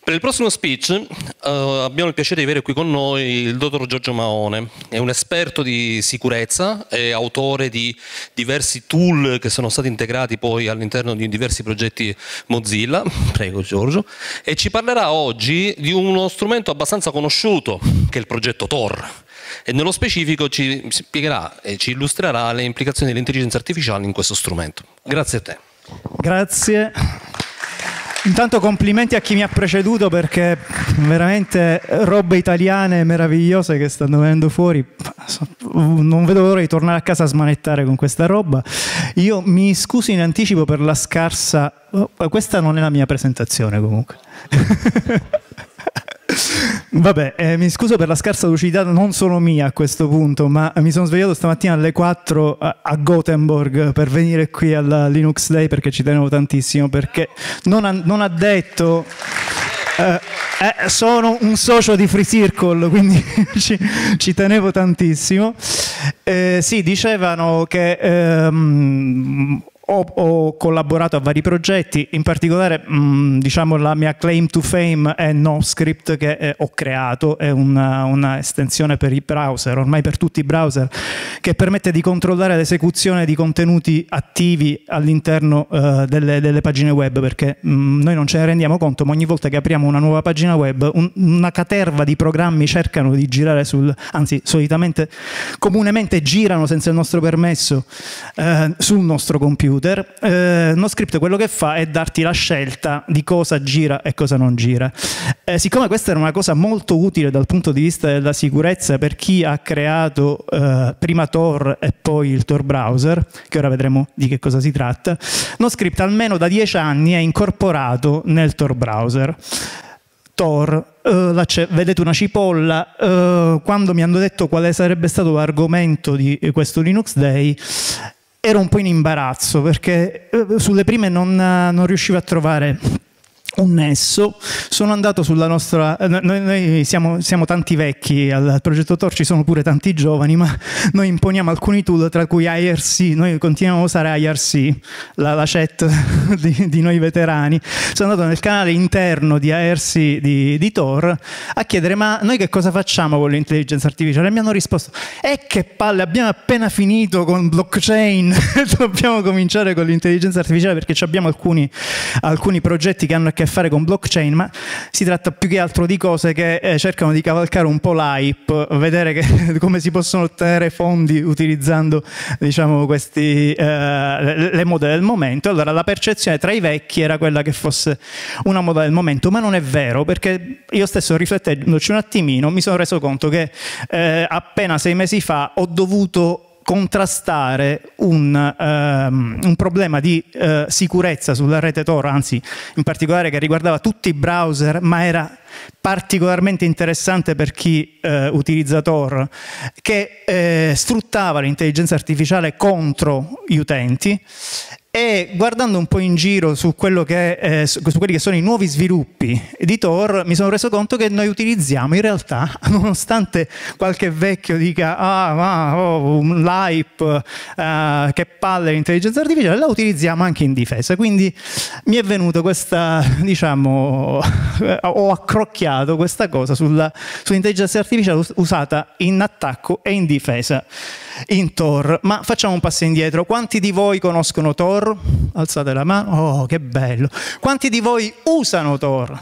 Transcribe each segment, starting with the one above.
Per il prossimo speech abbiamo il piacere di avere qui con noi il dottor Giorgio Maone. È un esperto di sicurezza, è autore di diversi tool che sono stati integrati poi all'interno di diversi progetti Mozilla. Prego Giorgio. E ci parlerà oggi di uno strumento abbastanza conosciuto, che è il progetto Tor. E nello specifico ci spiegherà e ci illustrerà le implicazioni dell'intelligenza artificiale in questo strumento. Grazie a te. Grazie. Intanto complimenti a chi mi ha preceduto, perché veramente robe italiane meravigliose che stanno venendo fuori. Non vedo l'ora di tornare a casa a smanettare con questa roba. Io mi scuso in anticipo per la scarsa... questa non è la mia presentazione comunque. Vabbè, mi scuso per la scarsa lucidità, non solo mia a questo punto, ma mi sono svegliato stamattina alle 4 a Gothenburg per venire qui alla Linux Day, perché ci tenevo tantissimo, perché non ha detto... sono un socio di Free Circle, quindi ci tenevo tantissimo. Sì, dicevano che... Ho collaborato a vari progetti, in particolare diciamo la mia claim to fame è NoScript, che ho creato, è una estensione per i browser, ormai per tutti i browser, che permette di controllare l'esecuzione di contenuti attivi all'interno delle pagine web, perché noi non ce ne rendiamo conto, ma ogni volta che apriamo una nuova pagina web una caterva di programmi cercano di girare anzi solitamente, comunemente girano senza il nostro permesso sul nostro computer. NoScript quello che fa è darti la scelta di cosa gira e cosa non gira. Siccome questa era una cosa molto utile dal punto di vista della sicurezza per chi ha creato prima Tor e poi il Tor browser, che ora vedremo di che cosa si tratta, NoScript almeno da 10 anni è incorporato nel Tor browser. Tor, vedete una cipolla. Quando mi hanno detto quale sarebbe stato l'argomento di questo Linux Day, ero un po' in imbarazzo, perché sulle prime non riuscivo a trovare un nesso. Sono andato sulla nostra... Noi siamo tanti vecchi al progetto Tor, ci sono pure tanti giovani, ma noi imponiamo alcuni tool, tra cui IRC. Noi continuiamo a usare IRC, la chat di noi veterani. Sono andato nel canale interno di IRC di Tor a chiedere: ma noi che cosa facciamo con l'intelligenza artificiale? E mi hanno risposto: che palle, abbiamo appena finito con blockchain, dobbiamo cominciare con l'intelligenza artificiale, perché abbiamo alcuni progetti che hanno a che fare con blockchain, ma si tratta più che altro di cose che cercano di cavalcare un po' l'hype, vedere come si possono ottenere fondi utilizzando, diciamo, le mode del momento. Allora la percezione tra i vecchi era quella che fosse una moda del momento, ma non è vero, perché io stesso, riflettendoci un attimino, mi sono reso conto che appena 6 mesi fa ho dovuto contrastare un problema di sicurezza sulla rete Tor, anzi in particolare che riguardava tutti i browser, ma era particolarmente interessante per chi utilizza Tor, che sfruttava l'intelligenza artificiale contro gli utenti. E guardando un po' in giro su quelli che sono i nuovi sviluppi di Tor, mi sono reso conto che noi utilizziamo in realtà, nonostante qualche vecchio dica l'hype, che palle l'intelligenza artificiale, la utilizziamo anche in difesa. Quindi mi è venuto questa, diciamo, ho accrocchiato questa cosa sull'intelligenza artificiale usata in attacco e in difesa in Tor. Ma facciamo un passo indietro. Quanti di voi conoscono Tor? Alzate la mano. Oh, che bello. Quanti di voi usano Tor?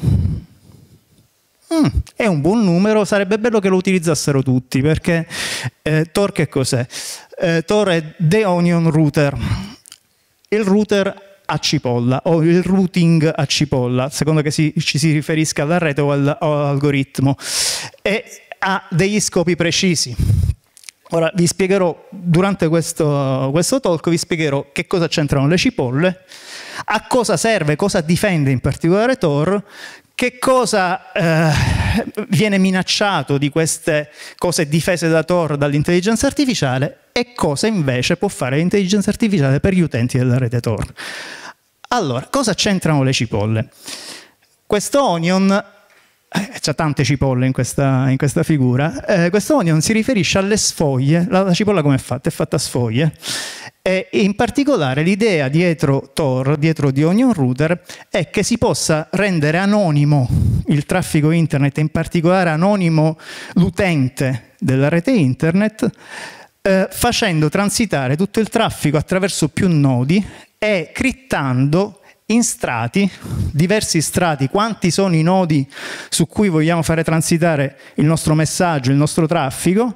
È un buon numero, sarebbe bello che lo utilizzassero tutti, perché Tor che cos'è? Tor è The Onion Router, il router a cipolla, o il routing a cipolla, secondo che ci si riferisca alla rete o all'algoritmo, e ha degli scopi precisi. Ora vi spiegherò, durante questo talk, vi spiegherò che cosa c'entrano le cipolle, a cosa serve, cosa difende in particolare Tor, che cosa viene minacciato di queste cose difese da Tor dall'intelligenza artificiale e cosa invece può fare l'intelligenza artificiale per gli utenti della rete Tor. Allora, cosa c'entrano le cipolle? Questo onion... c'è tante cipolle in questa figura. Questo onion si riferisce alle sfoglie. La cipolla come è fatta? È fatta a sfoglie. E in particolare l'idea dietro Tor, dietro di Onion Router, è che si possa rendere anonimo il traffico internet, in particolare anonimo l'utente della rete internet, facendo transitare tutto il traffico attraverso più nodi e crittando in strati, diversi strati. Quanti sono i nodi su cui vogliamo fare transitare il nostro messaggio, il nostro traffico?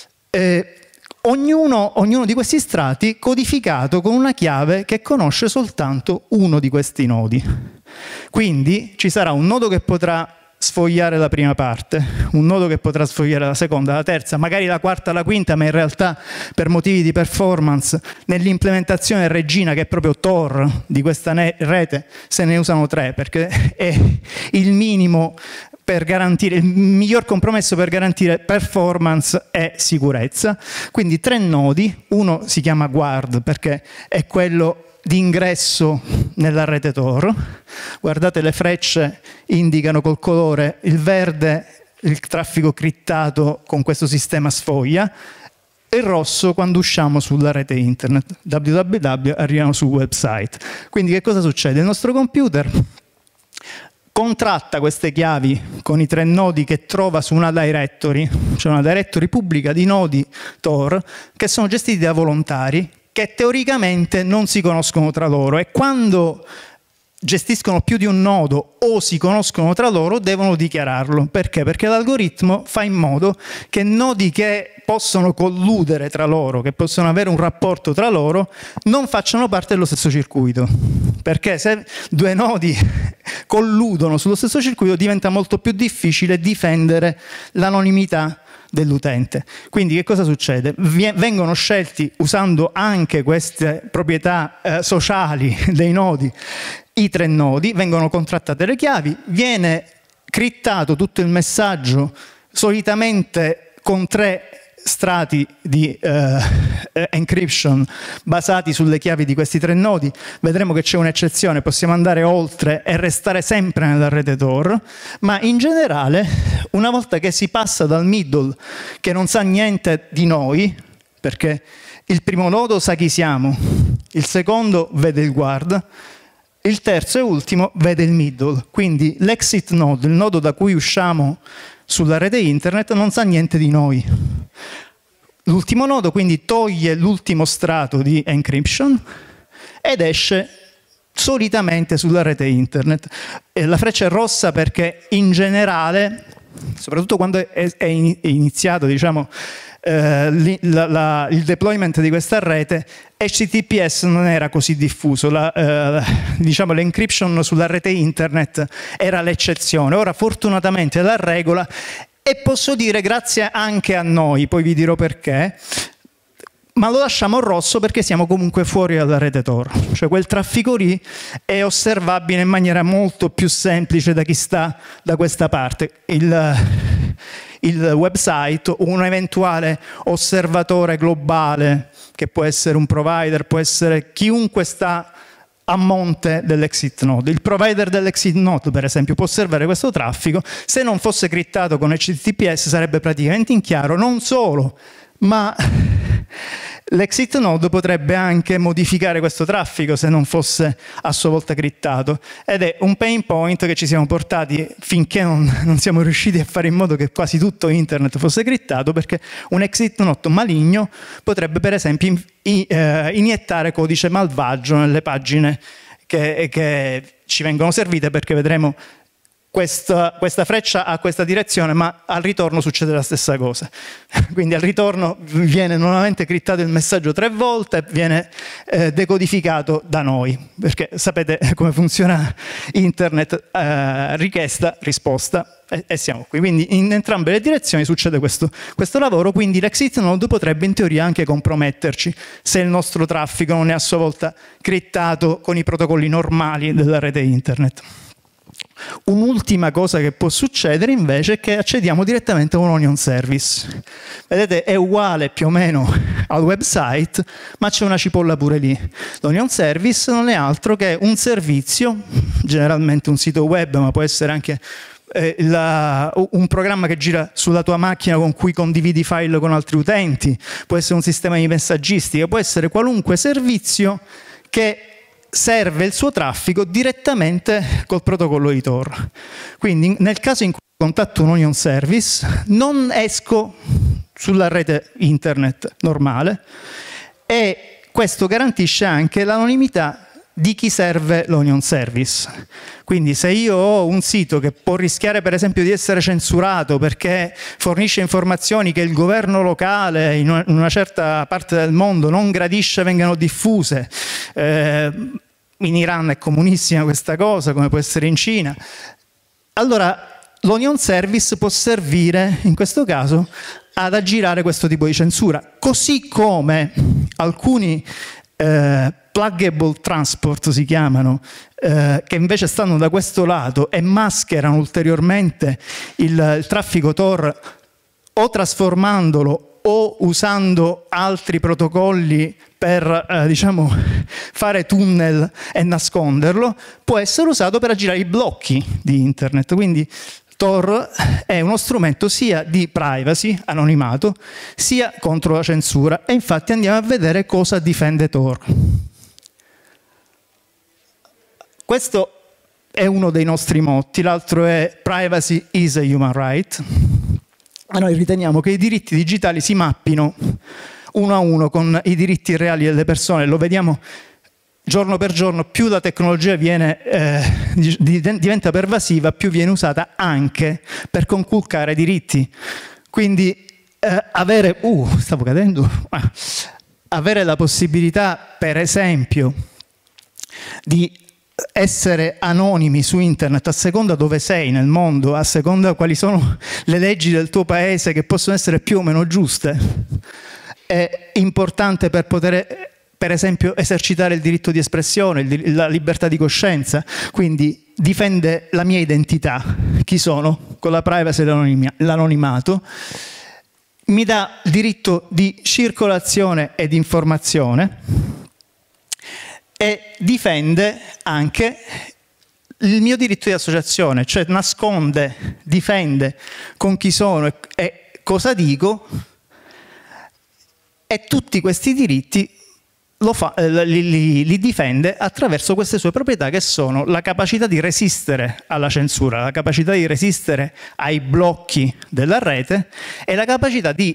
Ognuno di questi strati codificato con una chiave che conosce soltanto uno di questi nodi. Quindi ci sarà un nodo che potrà sfogliare la prima parte, un nodo che potrà sfogliare la seconda, la terza, magari la quarta, la quinta, ma in realtà per motivi di performance nell'implementazione regina, che è proprio Tor di questa rete, se ne usano 3, perché è il minimo per garantire, il miglior compromesso per garantire performance e sicurezza. Quindi 3 nodi, uno si chiama guard perché è quello di ingresso nella rete Tor. Guardate, le frecce indicano col colore: il verde il traffico crittato con questo sistema sfoglia, e il rosso quando usciamo sulla rete internet, www, arriviamo sul website. Quindi che cosa succede? Il nostro computer contratta queste chiavi con i 3 nodi che trova su una directory, cioè una directory pubblica di nodi Tor che sono gestiti da volontari che teoricamente non si conoscono tra loro, e quando gestiscono più di un nodo o si conoscono tra loro devono dichiararlo. Perché? Perché l'algoritmo fa in modo che nodi che possono colludere tra loro, che possono avere un rapporto tra loro, non facciano parte dello stesso circuito. Perché se 2 nodi colludono sullo stesso circuito diventa molto più difficile difendere l'anonimità dell'utente. Quindi che cosa succede? Vengono scelti, usando anche queste proprietà sociali dei nodi, i 3 nodi, vengono contrattate le chiavi, viene crittato tutto il messaggio, solitamente con 3 strati di encryption basati sulle chiavi di questi 3 nodi. Vedremo che c'è un'eccezione, possiamo andare oltre e restare sempre nella rete Tor, ma in generale una volta che si passa dal middle, che non sa niente di noi, perché il primo nodo sa chi siamo, il secondo vede il guard, il terzo e ultimo vede il middle, quindi l'exit node, il nodo da cui usciamo sulla rete internet, non sa niente di noi. L'ultimo nodo quindi toglie l'ultimo strato di encryption ed esce solitamente sulla rete internet. E la freccia è rossa perché in generale, soprattutto quando è iniziato, diciamo, il deployment di questa rete, HTTPS non era così diffuso, diciamo, l'encryption sulla rete internet era l'eccezione. Ora fortunatamente è la regola, e posso dire grazie anche a noi, poi vi dirò perché, ma lo lasciamo rosso perché siamo comunque fuori dalla rete Tor, cioè quel traffico lì è osservabile in maniera molto più semplice da chi sta da questa parte. Il website o un eventuale osservatore globale, che può essere un provider, può essere chiunque sta a monte dell'exit node. Il provider dell'exit node, per esempio, può osservare questo traffico. Se non fosse crittato con HTTPS sarebbe praticamente in chiaro. Non solo, ma l'exit node potrebbe anche modificare questo traffico se non fosse a sua volta crittato, ed è un pain point che ci siamo portati finché non siamo riusciti a fare in modo che quasi tutto internet fosse crittato, perché un exit node maligno potrebbe per esempio iniettare codice malvagio nelle pagine che ci vengono servite, perché vedremo questa freccia ha questa direzione, ma al ritorno succede la stessa cosa. Quindi al ritorno viene nuovamente crittato il messaggio 3 volte, viene decodificato da noi, perché sapete come funziona internet, richiesta, risposta, e siamo qui. Quindi in entrambe le direzioni succede questo lavoro, quindi l'exit node potrebbe in teoria anche comprometterci se il nostro traffico non è a sua volta crittato con i protocolli normali della rete internet. Un'ultima cosa che può succedere invece è che accediamo direttamente a un onion service. Vedete, è uguale più o meno al website, ma c'è una cipolla pure lì. L'onion service non è altro che un servizio, generalmente un sito web, ma può essere anche un programma che gira sulla tua macchina con cui condividi file con altri utenti, può essere un sistema di messaggistica, può essere qualunque servizio che serve il suo traffico direttamente col protocollo di Tor. Quindi nel caso in cui contatto un onion service non esco sulla rete internet normale, e questo garantisce anche l'anonimità di chi serve l'onion service. Quindi se io ho un sito che può rischiare per esempio di essere censurato perché fornisce informazioni che il governo locale in una certa parte del mondo non gradisce vengano diffuse, in Iran è comunissima questa cosa, come può essere in Cina, allora l'onion service può servire in questo caso ad aggirare questo tipo di censura, così come alcuni pluggable transport si chiamano, che invece stanno da questo lato e mascherano ulteriormente il traffico Tor o trasformandolo o usando altri protocolli per diciamo, fare tunnel e nasconderlo, può essere usato per aggirare i blocchi di internet. Quindi Tor è uno strumento sia di privacy, anonimato, sia contro la censura, e infatti andiamo a vedere cosa difende Tor. Questo è uno dei nostri motti, l'altro è privacy is a human right. Noi riteniamo che i diritti digitali si mappino uno a uno con i diritti reali delle persone, lo vediamo giorno per giorno, più la tecnologia diventa pervasiva, più viene usata anche per conculcare diritti. Quindi avere la possibilità, per esempio, di essere anonimi su internet a seconda dove sei nel mondo, a seconda quali sono le leggi del tuo paese, che possono essere più o meno giuste, è importante per poter, per esempio, esercitare il diritto di espressione, la libertà di coscienza. Quindi difende la mia identità, chi sono, con la privacy e l'anonimato, mi dà il diritto di circolazione e di informazione, e difende anche il mio diritto di associazione, cioè nasconde, difende con chi sono e cosa dico, e tutti questi diritti li difende attraverso queste sue proprietà, che sono la capacità di resistere alla censura, la capacità di resistere ai blocchi della rete e la capacità di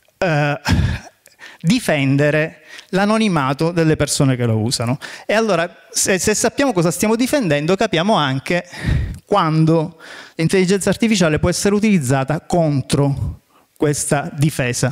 difendere l'anonimato delle persone che lo usano. E allora, se sappiamo cosa stiamo difendendo, capiamo anche quando l'intelligenza artificiale può essere utilizzata contro questa difesa.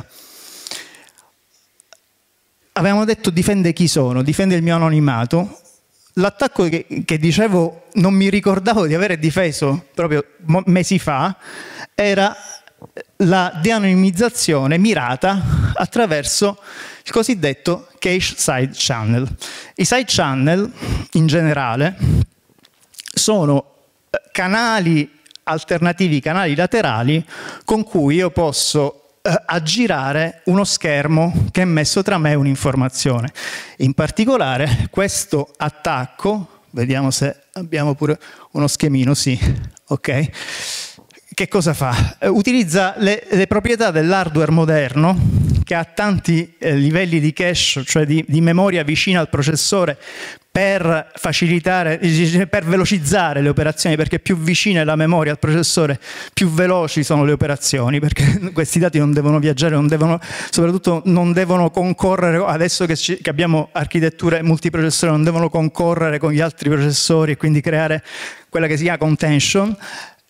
Avevamo detto difende chi sono, difende il mio anonimato. L'attacco che dicevo non mi ricordavo di aver difeso proprio mesi fa era la de-anonimizzazione mirata attraverso il cosiddetto cache side channel. I side channel in generale sono canali alternativi, canali laterali con cui io posso aggirare uno schermo che è messo tra me e un'informazione. In particolare questo attacco, vediamo se abbiamo pure uno schemino, sì, ok. Che cosa fa? Utilizza le proprietà dell'hardware moderno, che ha tanti livelli di cache, cioè di memoria vicina al processore, per facilitare, per velocizzare le operazioni, perché più vicina è la memoria al processore, più veloci sono le operazioni, perché questi dati non devono viaggiare, soprattutto non devono concorrere, adesso che abbiamo architetture multiprocessore, non devono concorrere con gli altri processori e quindi creare quella che si chiama contention.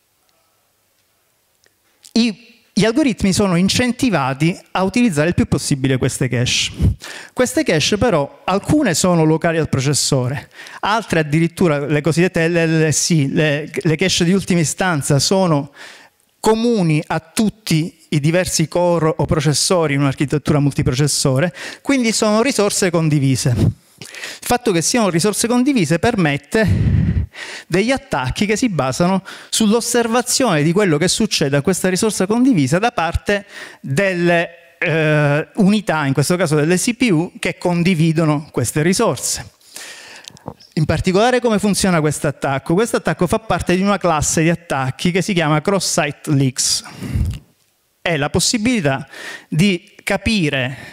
Gli algoritmi sono incentivati a utilizzare il più possibile queste cache. Queste cache però, alcune sono locali al processore, altre addirittura, le cosiddette LLC, le cache di ultima istanza, sono comuni a tutti i diversi core o processori in un'architettura multiprocessore, quindi sono risorse condivise. Il fatto che siano risorse condivise permette degli attacchi che si basano sull'osservazione di quello che succede a questa risorsa condivisa da parte delle unità, in questo caso delle CPU, che condividono queste risorse. In particolare come funziona questo attacco? Questo attacco fa parte di una classe di attacchi che si chiama cross-site leaks. È la possibilità di capire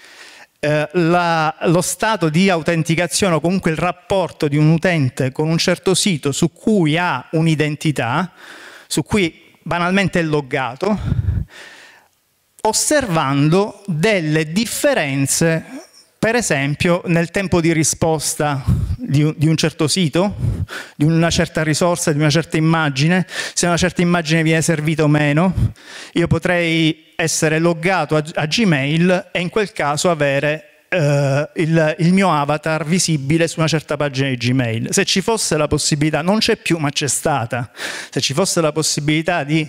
lo stato di autenticazione o comunque il rapporto di un utente con un certo sito su cui ha un'identità, su cui banalmente è loggato, osservando delle differenze, per esempio nel tempo di risposta di un certo sito, di una certa risorsa, di una certa immagine, se una certa immagine viene servita o meno. Io potrei essere loggato a Gmail e in quel caso avere il mio avatar visibile su una certa pagina di Gmail. Se ci fosse la possibilità, non c'è più ma c'è stata, se ci fosse la possibilità di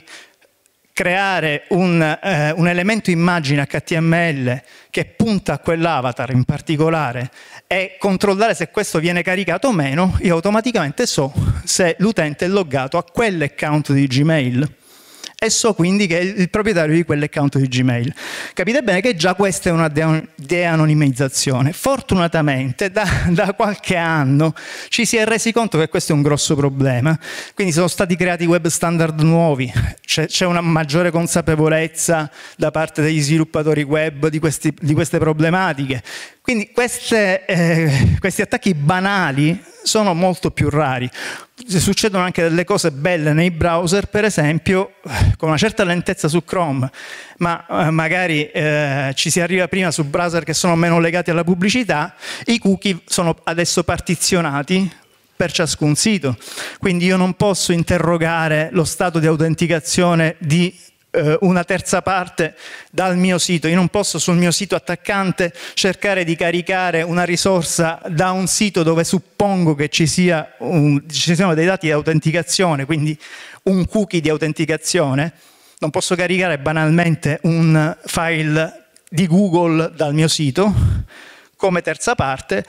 creare un elemento immagine HTML che punta a quell'avatar in particolare e controllare se questo viene caricato o meno, io automaticamente so se l'utente è loggato a quell'account di Gmail e so quindi che è il proprietario di quell'account di Gmail. Capite bene che già questa è una de-anonimizzazione. Fortunatamente da qualche anno ci si è resi conto che questo è un grosso problema, quindi sono stati creati web standard nuovi, c'è una maggiore consapevolezza da parte degli sviluppatori web di queste problematiche. Quindi questi attacchi banali sono molto più rari. Succedono anche delle cose belle nei browser, per esempio con una certa lentezza su Chrome, ma magari ci si arriva prima su browser che sono meno legati alla pubblicità. I cookie sono adesso partizionati per ciascun sito, quindi io non posso interrogare lo stato di autenticazione di una terza parte dal mio sito. Io non posso sul mio sito attaccante cercare di caricare una risorsa da un sito dove suppongo che ci siano dei dati di autenticazione, quindi un cookie di autenticazione. Non posso caricare banalmente un file di Google dal mio sito come terza parte,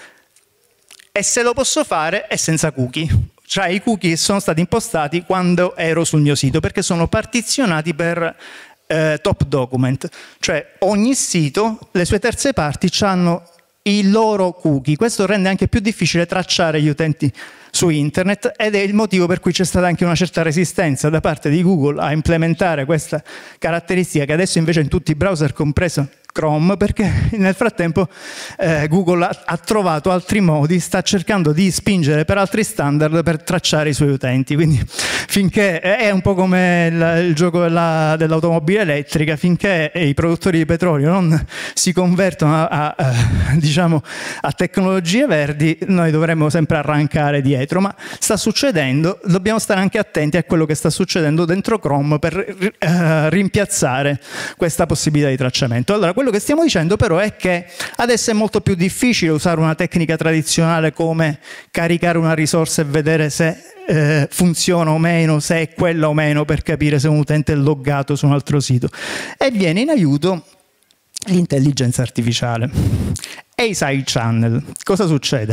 e se lo posso fare è senza cookie. Cioè i cookie sono stati impostati quando ero sul mio sito, perché sono partizionati per top document, cioè ogni sito, le sue terze parti hanno i loro cookie. Questo rende anche più difficile tracciare gli utenti su internet ed è il motivo per cui c'è stata anche una certa resistenza da parte di Google a implementare questa caratteristica, che adesso invece in tutti i browser, compreso Chrome, perché nel frattempo Google ha trovato altri modi, sta cercando di spingere per altri standard per tracciare i suoi utenti. Quindi finché è un po' come il gioco dell'automobile elettrica, finché i produttori di petrolio non si convertono diciamo, a tecnologie verdi, noi dovremmo sempre arrancare dietro. Ma sta succedendo, dobbiamo stare anche attenti a quello che sta succedendo dentro Chrome per rimpiazzare questa possibilità di tracciamento. Allora, quello che stiamo dicendo però è che adesso è molto più difficile usare una tecnica tradizionale come caricare una risorsa e vedere se funziona o meno, se è quella o meno, per capire se un utente è loggato su un altro sito. E viene in aiuto l'intelligenza artificiale e i side channel. Cosa succede?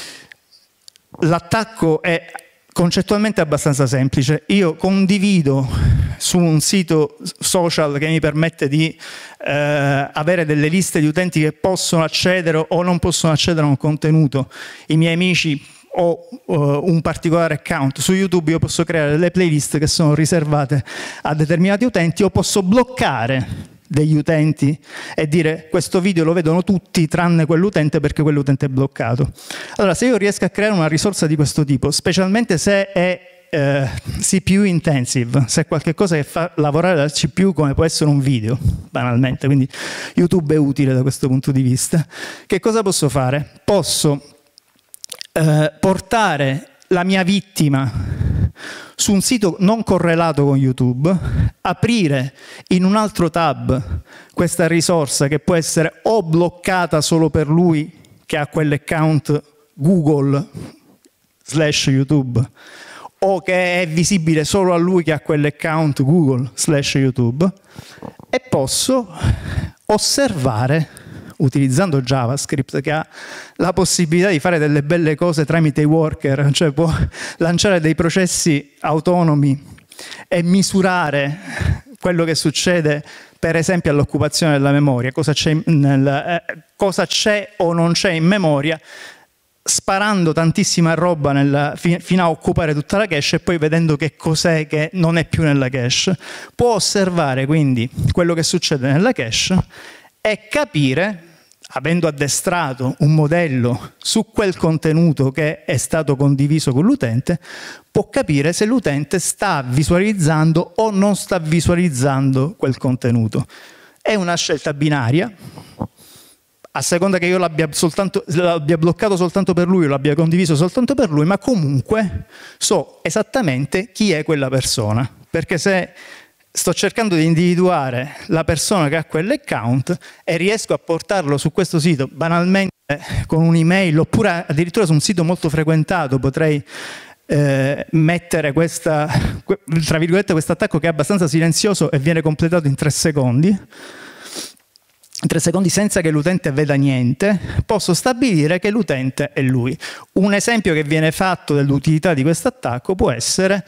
L'attacco è concettualmente abbastanza semplice. Io condivido su un sito social che mi permette di avere delle liste di utenti che possono accedere o non possono accedere a un contenuto, i miei amici o un particolare account. Su YouTube io posso creare delle playlist che sono riservate a determinati utenti, o posso bloccare degli utenti e dire questo video lo vedono tutti tranne quell'utente perché quell'utente è bloccato. Allora, se io riesco a creare una risorsa di questo tipo, specialmente se è CPU intensive, se è qualcosa che fa lavorare la CPU, come può essere un video, banalmente, quindi YouTube è utile da questo punto di vista, che cosa posso fare? Posso portare la mia vittima su un sito non correlato con YouTube, aprire in un altro tab questa risorsa che può essere o bloccata solo per lui che ha quell'account Google/YouTube, o che è visibile solo a lui che ha quell'account Google/YouTube, e posso osservare, utilizzando JavaScript, che ha la possibilità di fare delle belle cose tramite i worker, cioè può lanciare dei processi autonomi e misurare quello che succede, per esempio, all'occupazione della memoria, cosa c'è o non c'è in memoria, sparando tantissima roba fino a occupare tutta la cache e poi vedendo che cos'è che non è più nella cache, può osservare quindi quello che succede nella cache e capire, avendo addestrato un modello su quel contenuto che è stato condiviso con l'utente, può capire se l'utente sta visualizzando o non sta visualizzando quel contenuto. È una scelta binaria, a seconda che io l'abbia bloccato soltanto per lui o l'abbia condiviso soltanto per lui, ma comunque so esattamente chi è quella persona, perché se sto cercando di individuare la persona che ha quell'account e riesco a portarlo su questo sito banalmente con un'email oppure addirittura su un sito molto frequentato, potrei mettere tra virgolette questo attacco che è abbastanza silenzioso e viene completato in 3 secondi. 3 secondi senza che l'utente veda niente, posso stabilire che l'utente è lui. Un esempio che viene fatto dell'utilità di questo attacco può essere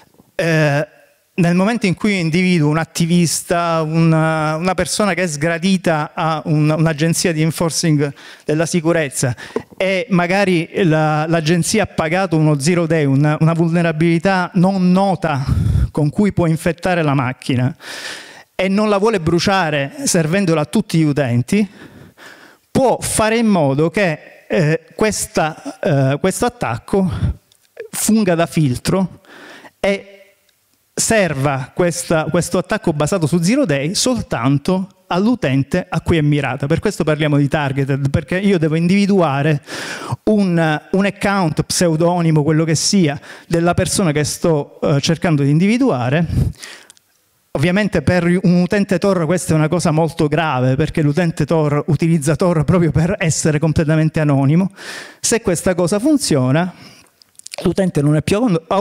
nel momento in cui individuo un attivista, una persona che è sgradita a un'agenzia di enforcing della sicurezza e magari l'agenzia ha pagato uno zero day, una vulnerabilità non nota con cui può infettare la macchina e non la vuole bruciare servendola a tutti gli utenti, può fare in modo che questo attacco funga da filtro e serva questo attacco basato su zero day soltanto all'utente a cui è mirata. Per questo parliamo di targeted, perché io devo individuare un account, pseudonimo, quello che sia, della persona che sto cercando di individuare. Ovviamente per un utente Tor questa è una cosa molto grave, perché l'utente Tor utilizza Tor proprio per essere completamente anonimo. Se questa cosa funziona, l'utente non è più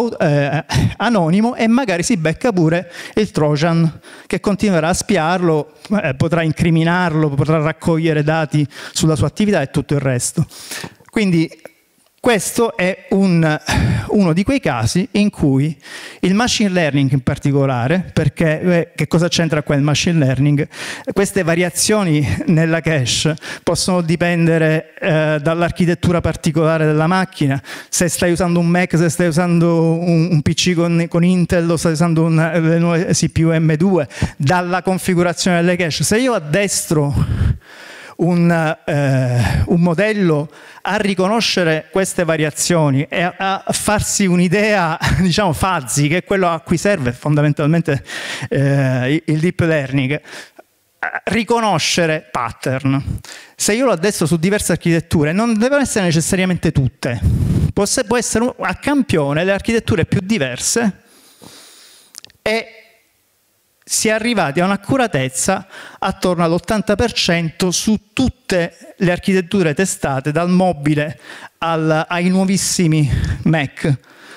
anonimo e magari si becca pure il Trojan che continuerà a spiarlo, potrà incriminarlo, potrà raccogliere dati sulla sua attività e tutto il resto. Quindi questo è uno di quei casi in cui il machine learning in particolare, perché che cosa c'entra qua il machine learning? Queste variazioni nella cache possono dipendere dall'architettura particolare della macchina, se stai usando un Mac, se stai usando un PC con Intel o stai usando le nuove CPU M2, dalla configurazione delle cache. Se io addestro un modello a riconoscere queste variazioni e a farsi un'idea, diciamo, fuzzy, che è quello a cui serve fondamentalmente il deep learning, riconoscere pattern. Se io lo addestro su diverse architetture, non devono essere necessariamente tutte, può essere a campione le architetture più diverse e si è arrivati a un'accuratezza attorno all'80% su tutte le architetture testate, dal mobile ai nuovissimi Mac.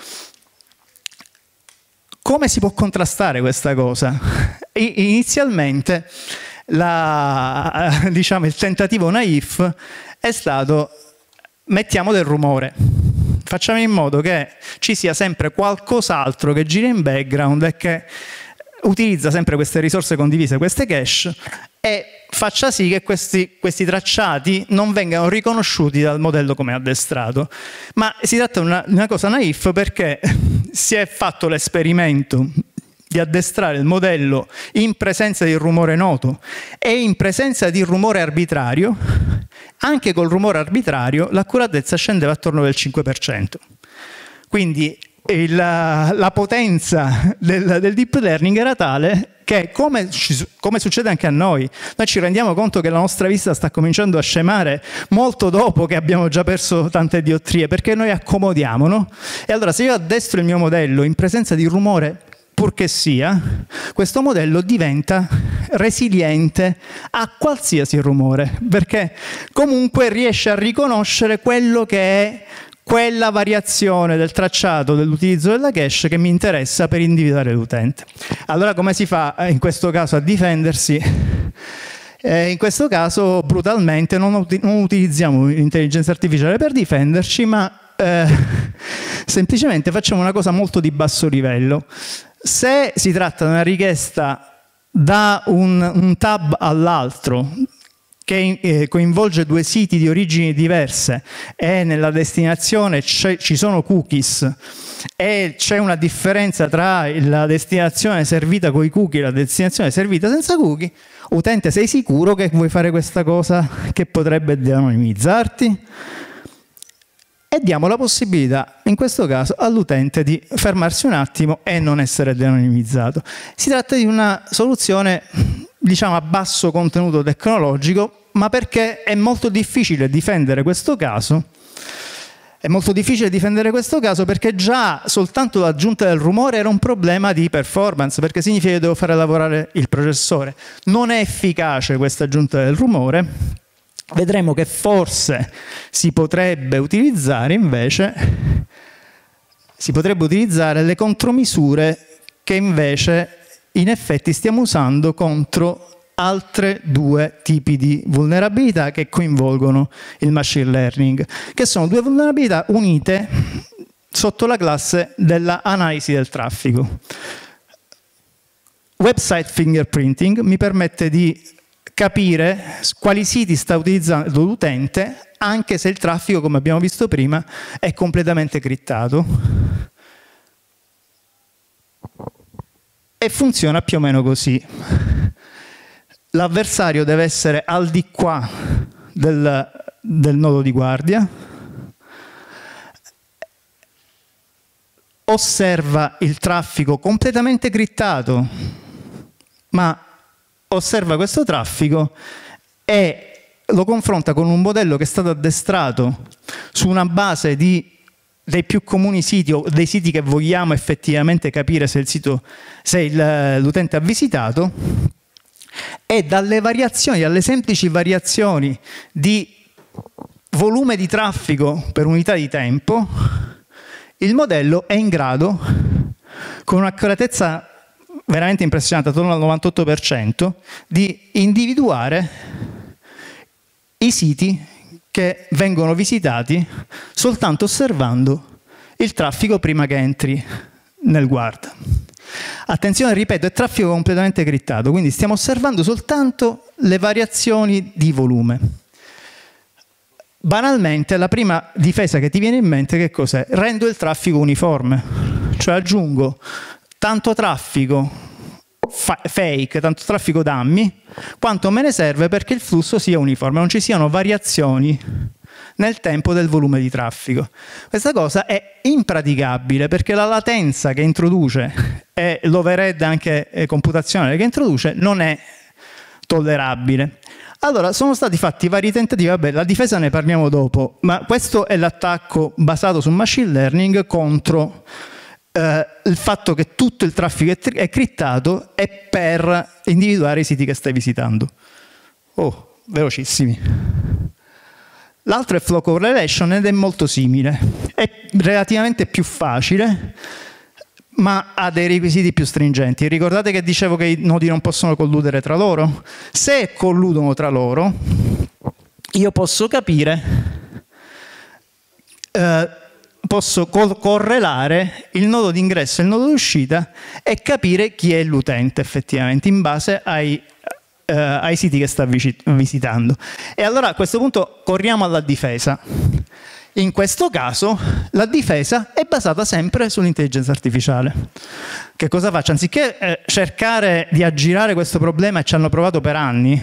Come si può contrastare questa cosa? Inizialmente diciamo, il tentativo naif è stato: mettiamo del rumore, facciamo in modo che ci sia sempre qualcos'altro che gira in background e che utilizza sempre queste risorse condivise, queste cache, e faccia sì che questi tracciati non vengano riconosciuti dal modello come addestrato. Ma si tratta di una cosa naif, perché si è fatto l'esperimento di addestrare il modello in presenza di rumore noto e in presenza di rumore arbitrario. Anche col rumore arbitrario l'accuratezza scendeva attorno del 5%. Quindi la potenza del deep learning era tale che, come succede anche a noi ci rendiamo conto che la nostra vista sta cominciando a scemare molto dopo che abbiamo già perso tante diottrie, perché noi accomodiamo, no? E allora, se io addestro il mio modello in presenza di rumore, purché sia, questo modello diventa resiliente a qualsiasi rumore, perché comunque riesce a riconoscere quello che è quella variazione del tracciato dell'utilizzo della cache che mi interessa per individuare l'utente. Allora, come si fa in questo caso a difendersi? In questo caso, brutalmente, non utilizziamo l'intelligenza artificiale per difenderci, ma semplicemente facciamo una cosa molto di basso livello. Se si tratta di una richiesta da un tab all'altro, che coinvolge due siti di origini diverse e nella destinazione ci sono cookies e c'è una differenza tra la destinazione servita con i cookie e la destinazione servita senza cookie, utente, sei sicuro che vuoi fare questa cosa che potrebbe de-anonimizzarti? E diamo la possibilità, in questo caso, all'utente di fermarsi un attimo e non essere de-anonimizzato. Si tratta di una soluzione, diciamo, a basso contenuto tecnologico, ma perché è molto difficile difendere questo caso. È molto difficile difendere questo caso perché già soltanto l'aggiunta del rumore era un problema di performance, perché significa che devo fare lavorare il processore. Non è efficace questa aggiunta del rumore. Vedremo che forse si potrebbe utilizzare invece le contromisure che invece in effetti stiamo usando contro altre due tipi di vulnerabilità che coinvolgono il machine learning, che sono due vulnerabilità unite sotto la classe dell'analisi del traffico. Website fingerprinting mi permette di capire quali siti sta utilizzando l'utente, anche se il traffico, come abbiamo visto prima, è completamente criptato. E funziona più o meno così. L'avversario deve essere al di qua del nodo di guardia, osserva il traffico completamente criptato, ma osserva questo traffico e lo confronta con un modello che è stato addestrato su una base dei più comuni siti o dei siti che vogliamo effettivamente capire se l'utente ha visitato, e dalle semplici variazioni di volume di traffico per unità di tempo, il modello è in grado, con un'accuratezza veramente impressionante, attorno al 98%, di individuare i siti che vengono visitati soltanto osservando il traffico prima che entri nel guard. Attenzione, ripeto, è traffico completamente criptato, quindi stiamo osservando soltanto le variazioni di volume. Banalmente, la prima difesa che ti viene in mente che cos'è? Rendo il traffico uniforme, cioè aggiungo tanto traffico fake, tanto traffico dummy, quanto me ne serve perché il flusso sia uniforme, non ci siano variazioni nel tempo del volume di traffico. Questa cosa è impraticabile perché la latenza che introduce e l'overhead anche computazionale che introduce non è tollerabile. Allora, sono stati fatti vari tentativi, vabbè, la difesa ne parliamo dopo, ma questo è l'attacco basato sul machine learning contro il fatto che tutto il traffico è criptato e per individuare i siti che stai visitando. Oh, velocissimi. L'altro è flow correlation ed è molto simile. È relativamente più facile, ma ha dei requisiti più stringenti. Ricordate che dicevo che i nodi non possono colludere tra loro? Se colludono tra loro, io posso capire, posso correlare il nodo di ingresso e il nodo di uscita e capire chi è l'utente effettivamente in base ai siti che sta visitando. E allora a questo punto corriamo alla difesa. In questo caso la difesa è basata sempre sull'intelligenza artificiale. Che cosa faccio? Anziché cercare di aggirare questo problema, e ci hanno provato per anni,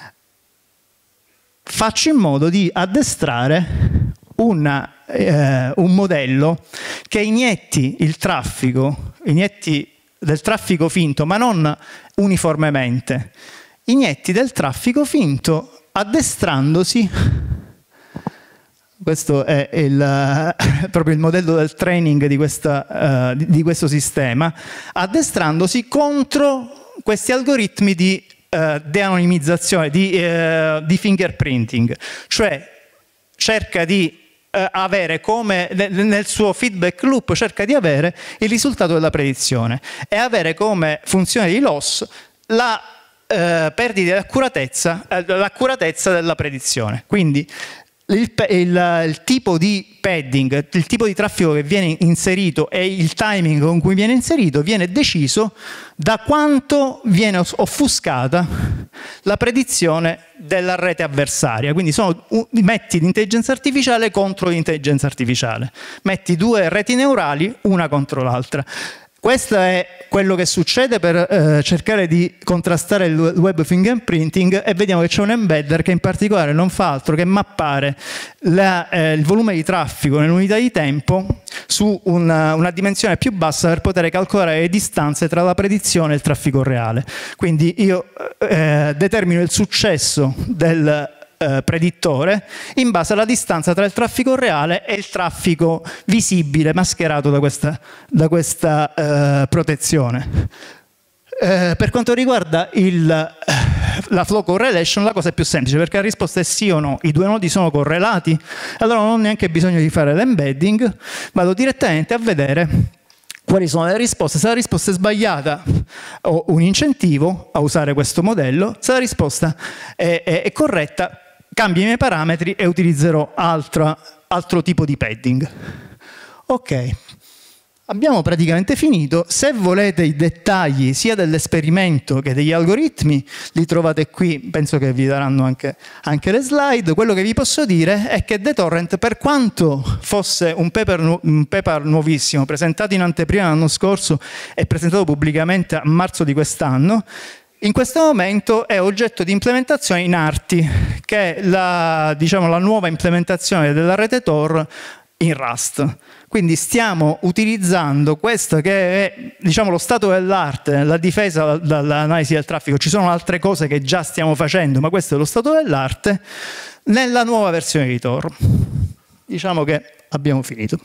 faccio in modo di addestrare un modello che inietti il traffico, inietti del traffico finto, ma non uniformemente, inietti del traffico finto addestrandosi. Questo è proprio il modello del training di questo sistema, addestrandosi contro questi algoritmi di de-anonimizzazione, di fingerprinting, cioè cerca di avere come nel suo feedback loop, cerca di avere il risultato della predizione e avere come funzione di loss la perdita di l'accuratezza della predizione. Quindi il tipo di padding, il tipo di traffico che viene inserito e il timing con cui viene inserito viene deciso da quanto viene offuscata la predizione della rete avversaria. Quindi metti l'intelligenza artificiale contro l'intelligenza artificiale, metti due reti neurali una contro l'altra. Questo è quello che succede per cercare di contrastare il web fingerprinting, e vediamo che c'è un embedder che in particolare non fa altro che mappare il volume di traffico nell'unità di tempo su una dimensione più bassa per poter calcolare le distanze tra la predizione e il traffico reale. Quindi io determino il successo del predittore in base alla distanza tra il traffico reale e il traffico visibile mascherato da questa protezione. Per quanto riguarda la flow correlation, la cosa è più semplice, perché la risposta è sì o no. I due nodi sono correlati, allora non ho neanche bisogno di fare l'embedding, vado direttamente a vedere quali sono le risposte. Se la risposta è sbagliata ho un incentivo a usare questo modello, se la risposta è corretta cambio i miei parametri e utilizzerò altro tipo di padding. Ok, abbiamo praticamente finito. Se volete i dettagli sia dell'esperimento che degli algoritmi li trovate qui, penso che vi daranno anche le slide. Quello che vi posso dire è che TheTorrent, per quanto fosse un paper nuovissimo, presentato in anteprima l'anno scorso e presentato pubblicamente a marzo di quest'anno, in questo momento è oggetto di implementazione in ARTI, che è la nuova implementazione della rete Tor in Rust. Quindi stiamo utilizzando questo che è lo stato dell'arte, la difesa dall'analisi del traffico. Ci sono altre cose che già stiamo facendo, ma questo è lo stato dell'arte nella nuova versione di Tor. Diciamo che abbiamo finito.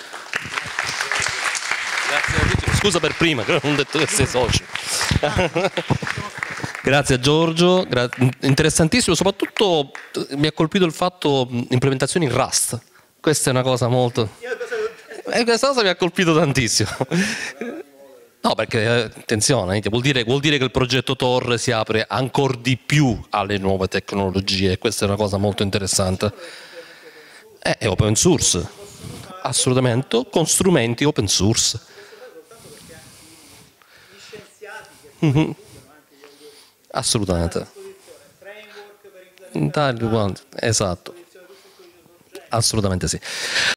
Grazie, scusa per prima, che non ho detto che sei socio. Grazie a Giorgio, interessantissimo, soprattutto mi ha colpito il fatto implementazione in Rust. Questa è una cosa molto... questa cosa mi ha colpito tantissimo. No, perché attenzione, vuol dire che il progetto Tor si apre ancora di più alle nuove tecnologie, e questa è una cosa molto interessante. È open source, assolutamente, con strumenti open source. Assolutamente. Esatto, assolutamente sì.